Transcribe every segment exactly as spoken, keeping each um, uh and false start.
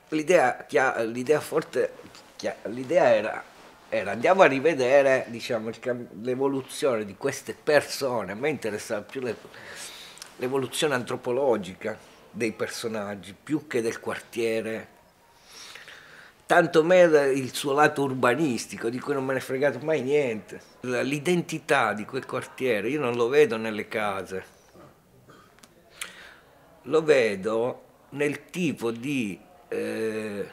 l'idea l'idea forte, l'idea era, era andiamo a rivedere, diciamo, l'evoluzione di queste persone. A me interessava più l'evoluzione antropologica dei personaggi, più che del quartiere, tanto meno il suo lato urbanistico, di cui non me ne è fregato mai niente. L'identità di quel quartiere io non lo vedo nelle case, lo vedo nel tipo di, eh,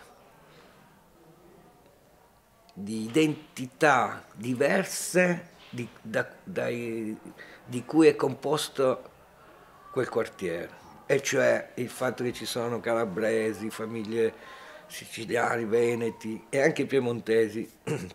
di identità diverse di, da, dai, di cui è composto quel quartiere, e cioè il fatto che ci sono calabresi, famiglie siciliani, veneti e anche piemontesi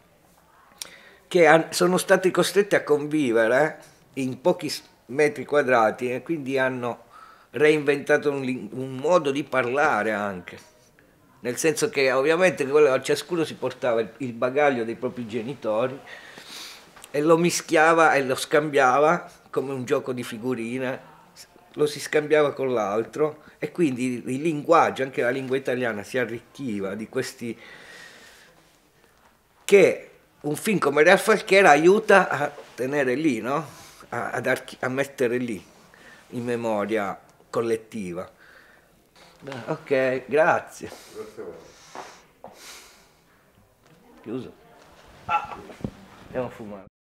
che sono stati costretti a convivere in pochi metri quadrati e quindi hanno reinventato un, un modo di parlare anche, nel senso che ovviamente ciascuno si portava il bagaglio dei propri genitori e lo mischiava e lo scambiava come un gioco di figurine, lo si scambiava con l'altro, e quindi il linguaggio, anche la lingua italiana, si arricchiva di questi, che un film come Real Falchera aiuta a tenere lì, no? a, a, a mettere lì in memoria collettiva. Ok, grazie. Chiuso. Ah, andiamo a fumare.